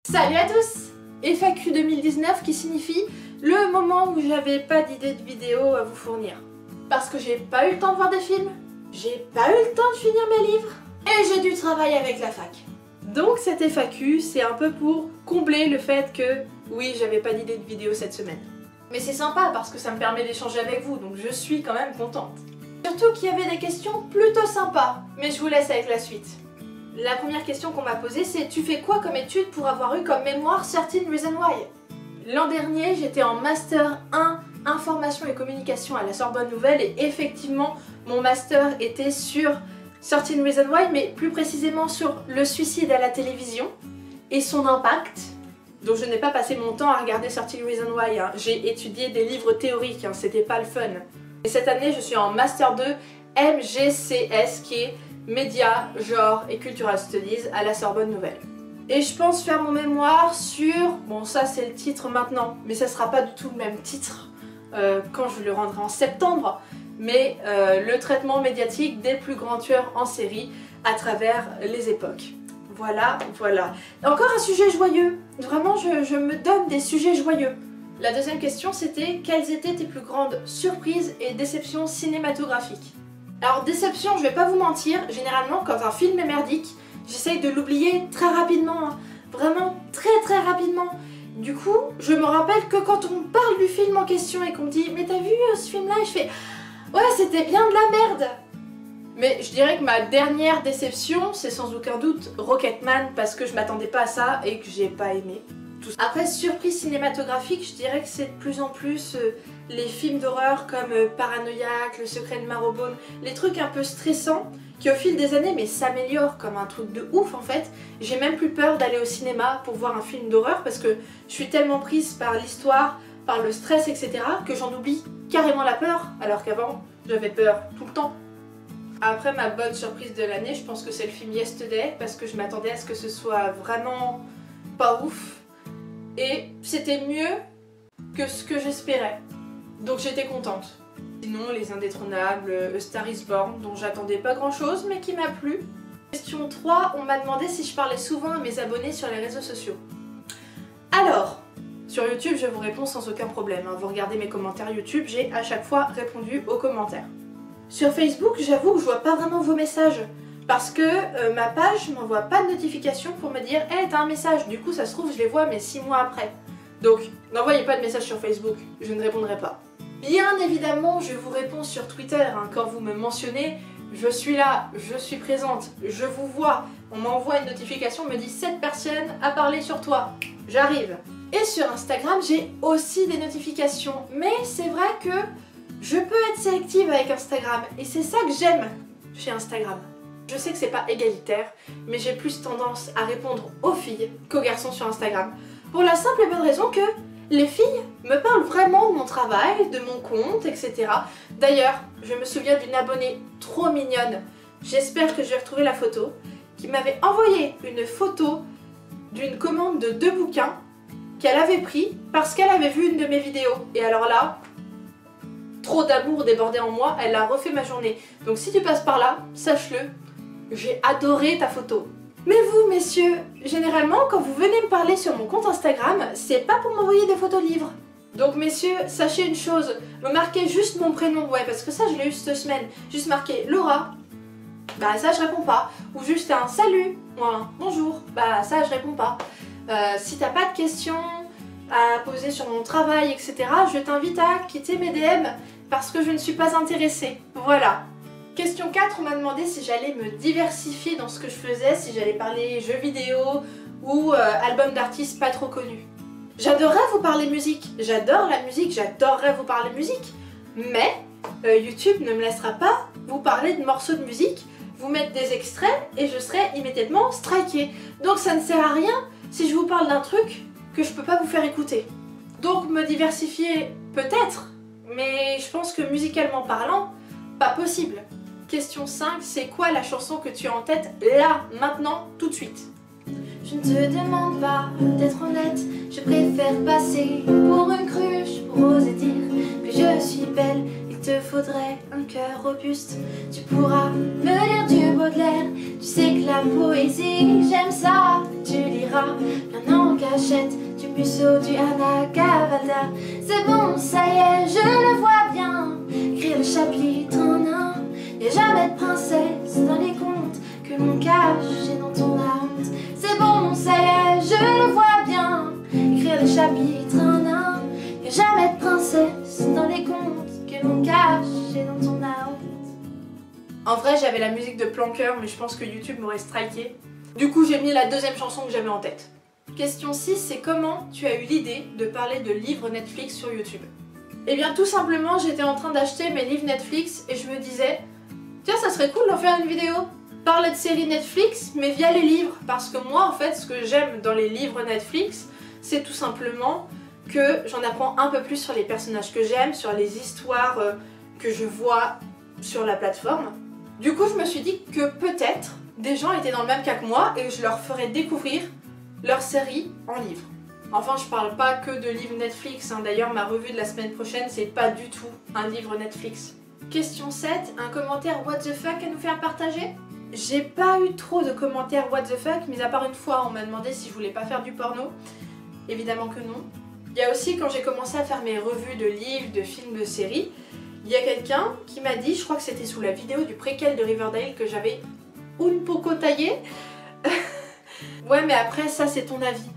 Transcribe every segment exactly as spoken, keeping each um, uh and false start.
Salut à tous! F A Q deux mille dix-neuf qui signifie le moment où j'avais pas d'idée de vidéo à vous fournir. Parce que j'ai pas eu le temps de voir des films, j'ai pas eu le temps de finir mes livres, et j'ai du travail avec la fac. Donc cette F A Q, c'est un peu pour combler le fait que, oui, j'avais pas d'idée de vidéo cette semaine. Mais c'est sympa parce que ça me permet d'échanger avec vous, donc je suis quand même contente. Surtout qu'il y avait des questions plutôt sympas, mais je vous laisse avec la suite. La première question qu'on m'a posée, c'est « Tu fais quoi comme étude pour avoir eu comme mémoire Certain Reason Why ?» L'an dernier, j'étais en Master un Information et Communication à la Sorbonne Nouvelle et effectivement, mon Master était sur Certain Reason Why, mais plus précisément sur le suicide à la télévision et son impact. Donc je n'ai pas passé mon temps à regarder Certain Reason Why, hein. J'ai étudié des livres théoriques, hein. C'était pas le fun. Et cette année, je suis en Master deux M G C S qui est Médias, Genre et Cultural Studies à la Sorbonne Nouvelle. Et je pense faire mon mémoire sur... Bon, ça c'est le titre maintenant, mais ça sera pas du tout le même titre euh, quand je le rendrai en septembre, mais euh, le traitement médiatique des plus grands tueurs en série à travers les époques. Voilà, voilà. Et encore un sujet joyeux. Vraiment, je, je me donne des sujets joyeux. La deuxième question, c'était quelles étaient tes plus grandes surprises et déceptions cinématographiques? Alors déception, je vais pas vous mentir, généralement quand un film est merdique, j'essaye de l'oublier très rapidement, hein. Vraiment très très rapidement. Du coup, je me rappelle que quand on parle du film en question et qu'on me dit « Mais t'as vu euh, ce film-là » et je fais « Ouais, c'était bien de la merde !» Mais je dirais que ma dernière déception, c'est sans aucun doute Rocketman, parce que je m'attendais pas à ça et que j'ai pas aimé. Après, surprise cinématographique, je dirais que c'est de plus en plus euh, les films d'horreur comme euh, Paranoïaque, Le Secret de Marrowbone, les trucs un peu stressants qui au fil des années mais s'améliorent comme un truc de ouf en fait. J'ai même plus peur d'aller au cinéma pour voir un film d'horreur parce que je suis tellement prise par l'histoire, par le stress, et cetera que j'en oublie carrément la peur, alors qu'avant j'avais peur tout le temps. Après, ma bonne surprise de l'année, je pense que c'est le film Yesterday parce que je m'attendais à ce que ce soit vraiment pas ouf. Et c'était mieux que ce que j'espérais. Donc j'étais contente. Sinon, Les Indétrônables, A Star is Born, dont j'attendais pas grand chose, mais qui m'a plu. Question trois, on m'a demandé si je parlais souvent à mes abonnés sur les réseaux sociaux. Alors, sur YouTube, je vous réponds sans aucun problème. Vous regardez mes commentaires YouTube, j'ai à chaque fois répondu aux commentaires. Sur Facebook, j'avoue que je vois pas vraiment vos messages. Parce que euh, ma page m'envoie pas de notification pour me dire « Hey, t'as un message !» Du coup, ça se trouve, je les vois, mais six mois après. Donc, n'envoyez pas de message sur Facebook, je ne répondrai pas. Bien évidemment, je vous réponds sur Twitter, hein. Quand vous me mentionnez, je suis là, je suis présente, je vous vois. On m'envoie une notification, on me dit « Cette personne a parlé sur toi !» J'arrive. Et sur Instagram, j'ai aussi des notifications. Mais c'est vrai que je peux être sélective avec Instagram. Et c'est ça que j'aime chez Instagram. Je sais que c'est pas égalitaire, mais j'ai plus tendance à répondre aux filles qu'aux garçons sur Instagram. Pour la simple et bonne raison que les filles me parlent vraiment de mon travail, de mon compte, et cetera. D'ailleurs, je me souviens d'une abonnée trop mignonne, j'espère que je vais retrouver la photo, qui m'avait envoyé une photo d'une commande de deux bouquins qu'elle avait pris parce qu'elle avait vu une de mes vidéos. Et alors là, trop d'amour débordait en moi, elle a refait ma journée. Donc si tu passes par là, sache-le, j'ai adoré ta photo. Mais vous, messieurs, généralement, quand vous venez me parler sur mon compte Instagram, c'est pas pour m'envoyer des photos de livres. Donc, messieurs, sachez une chose, me marquez juste mon prénom, ouais, parce que ça, je l'ai eu cette semaine. Juste marqué Laura, bah ça, je réponds pas. Ou juste un salut, ou un bonjour, bah ça, je réponds pas. Euh, si t'as pas de questions à poser sur mon travail, et cetera, je t'invite à quitter mes D M, parce que je ne suis pas intéressée. Voilà. Question quatre, on m'a demandé si j'allais me diversifier dans ce que je faisais, si j'allais parler jeux vidéo ou euh, albums d'artistes pas trop connus. J'adorerais vous parler musique, j'adore la musique, j'adorerais vous parler musique, mais euh, YouTube ne me laissera pas vous parler de morceaux de musique, vous mettre des extraits et je serai immédiatement strikée. Donc ça ne sert à rien si je vous parle d'un truc que je peux pas vous faire écouter. Donc me diversifier peut-être, mais je pense que musicalement parlant, pas possible. Question cinq, c'est quoi la chanson que tu as en tête là, maintenant, tout de suite? Je ne te demande pas d'être honnête, je préfère passer pour une cruche pour oser dire que je suis belle. Il te faudrait un cœur robuste, tu pourras me lire du Baudelaire. Tu sais que la poésie, j'aime ça, tu liras bien en cachette du Musso, du Anna Cavada. C'est bon, ça y est, je le vois bien, écrire le chapitre en un. Y'a jamais de princesse dans les contes que l'on cache et dont on a honte. C'est bon, ça y est, je le vois bien, écrire le chapitre en un. Y'a jamais de princesse dans les contes que l'on cache et dont on a honte. En vrai, j'avais la musique de Planqueur, mais je pense que YouTube m'aurait striké. Du coup, j'ai mis la deuxième chanson que j'avais en tête. Question six, c'est comment tu as eu l'idée de parler de livres Netflix sur YouTube? Eh bien, tout simplement, j'étais en train d'acheter mes livres Netflix et je me disais, tiens, ça serait cool d'en faire une vidéo. Parler de séries Netflix, mais via les livres. Parce que moi, en fait, ce que j'aime dans les livres Netflix, c'est tout simplement que j'en apprends un peu plus sur les personnages que j'aime, sur les histoires euh, que je vois sur la plateforme. Du coup, je me suis dit que peut-être des gens étaient dans le même cas que moi et je leur ferais découvrir leur série en livre. Enfin, je parle pas que de livres Netflix, hein. D'ailleurs, ma revue de la semaine prochaine, c'est pas du tout un livre Netflix. Question sept, un commentaire what the fuck à nous faire partager? J'ai pas eu trop de commentaires what the fuck, mis à part une fois, on m'a demandé si je voulais pas faire du porno. Évidemment que non. Il y a aussi, quand j'ai commencé à faire mes revues de livres, de films, de séries, il y a quelqu'un qui m'a dit, je crois que c'était sous la vidéo du préquel de Riverdale, que j'avais un poco taillé. Ouais, mais après, ça c'est ton avis.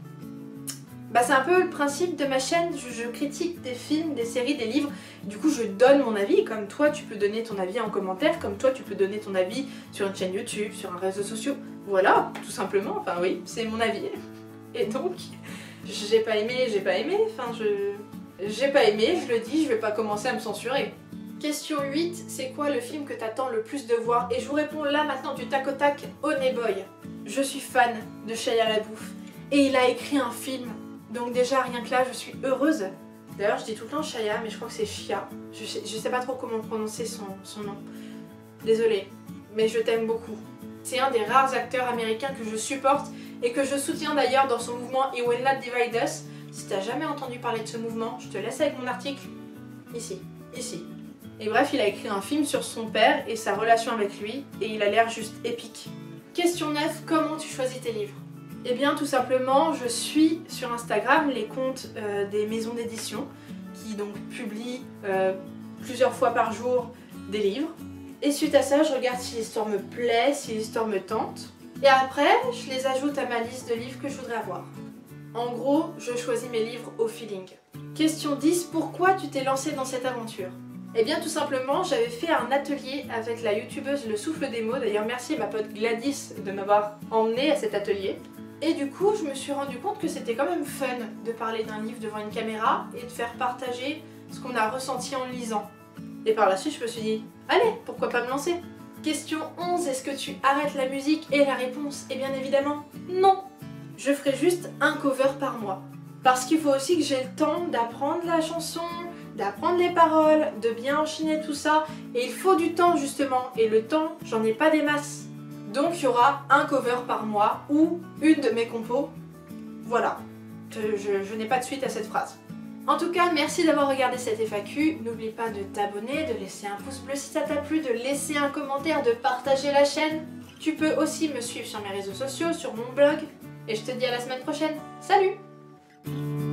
Bah, c'est un peu le principe de ma chaîne, je, je critique des films, des séries, des livres, du coup je donne mon avis, comme toi tu peux donner ton avis en commentaire, comme toi tu peux donner ton avis sur une chaîne YouTube, sur un réseau social, voilà, tout simplement, enfin oui, c'est mon avis. Et donc, j'ai pas aimé, j'ai pas aimé, enfin je... J'ai pas aimé, je le dis, je vais pas commencer à me censurer. Question huit, c'est quoi le film que t'attends le plus de voir? Et je vous réponds là maintenant du tac au tac, Honey Boy. Je suis fan de Shia LaBeouf et il a écrit un film, donc déjà rien que là je suis heureuse. D'ailleurs je dis tout le temps Shia, mais je crois que c'est Shia. Je sais, je sais pas trop comment prononcer son, son nom. Désolée, mais je t'aime beaucoup. C'est un des rares acteurs américains que je supporte et que je soutiens d'ailleurs dans son mouvement He Will Not Divide Us. Si t'as jamais entendu parler de ce mouvement, je te laisse avec mon article. Ici, ici. Et bref, il a écrit un film sur son père et sa relation avec lui, et il a l'air juste épique. Question neuf, comment tu choisis tes livres? Eh bien, tout simplement, je suis sur Instagram les comptes euh, des maisons d'édition, qui donc publient euh, plusieurs fois par jour des livres. Et suite à ça, je regarde si l'histoire me plaît, si l'histoire me tente. Et après, je les ajoute à ma liste de livres que je voudrais avoir. En gros, je choisis mes livres au feeling. Question dix, pourquoi tu t'es lancée dans cette aventure? Eh bien tout simplement, j'avais fait un atelier avec la youtubeuse Le Souffle des Mots, d'ailleurs merci à ma pote Gladys de m'avoir emmenée à cet atelier. Et du coup, je me suis rendu compte que c'était quand même fun de parler d'un livre devant une caméra et de faire partager ce qu'on a ressenti en le lisant. Et par la suite, je me suis dit, allez, pourquoi pas me lancer? Question onze, est-ce que tu arrêtes la musique? Et la réponse est bien évidemment non. Je ferai juste un cover par mois. Parce qu'il faut aussi que j'ai le temps d'apprendre la chanson, d'apprendre les paroles, de bien enchaîner tout ça. Et il faut du temps justement. Et le temps, j'en ai pas des masses. Donc il y aura un cover par mois ou une de mes compos. Voilà. Je, je, je n'ai pas de suite à cette phrase. En tout cas, merci d'avoir regardé cette F A Q. N'oublie pas de t'abonner, de laisser un pouce bleu si ça t'a plu, de laisser un commentaire, de partager la chaîne. Tu peux aussi me suivre sur mes réseaux sociaux, sur mon blog. Et je te dis à la semaine prochaine. Salut!